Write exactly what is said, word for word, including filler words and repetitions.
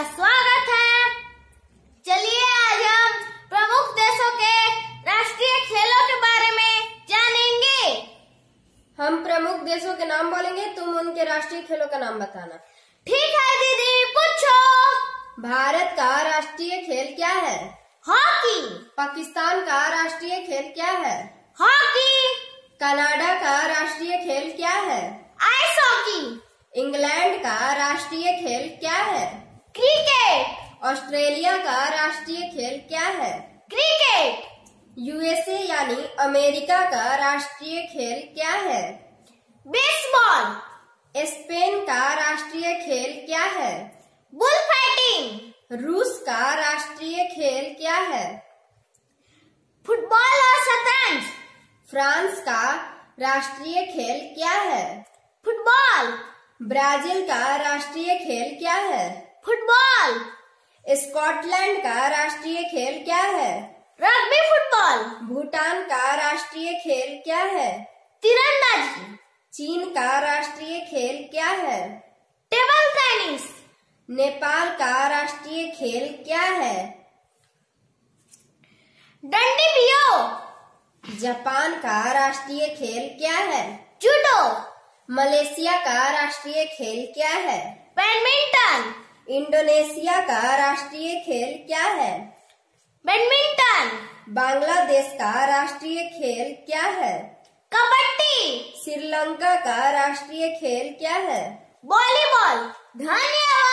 स्वागत है। चलिए आज हम प्रमुख देशों के राष्ट्रीय खेलों के बारे में जानेंगे। हम प्रमुख देशों के नाम बोलेंगे, तुम उनके राष्ट्रीय खेलों का नाम बताना। ठीक है दीदी, पूछो। भारत का राष्ट्रीय खेल क्या है? हॉकी। पाकिस्तान का राष्ट्रीय खेल क्या है? हॉकी। कनाडा का राष्ट्रीय खेल क्या है? Ice hockey. इंग्लैंड का राष्ट्रीय खेल क्या है? क्रिकेट। ऑस्ट्रेलिया का राष्ट्रीय खेल क्या है? क्रिकेट। यूएसए यानी अमेरिका का राष्ट्रीय खेल क्या है? बेसबॉल। स्पेन का राष्ट्रीय खेल क्या है? Bull fighting. रूस का राष्ट्रीय खेल क्या है? फुटबॉल और शतरंज। फ्रांस का राष्ट्रीय खेल क्या है? फुटबॉल। ब्राजील का राष्ट्रीय खेल क्या है? फुटबॉल। स्कॉटलैंड का राष्ट्रीय खेल क्या है? Rugby football. भूटान का राष्ट्रीय खेल क्या है? तीरंदाजी। चीन का राष्ट्रीय खेल क्या है? Table tennis. नेपाल का राष्ट्रीय खेल क्या है? डंडीबियो। जापान का राष्ट्रीय खेल क्या है? जूडो। मलेशिया का राष्ट्रीय खेल क्या है? बैडमिंटन। इंडोनेशिया का राष्ट्रीय खेल क्या है? बैडमिंटन। बांग्लादेश का राष्ट्रीय खेल क्या है? कबड्डी। श्रीलंका का राष्ट्रीय खेल क्या है? वॉलीबॉल। धन्यवाद।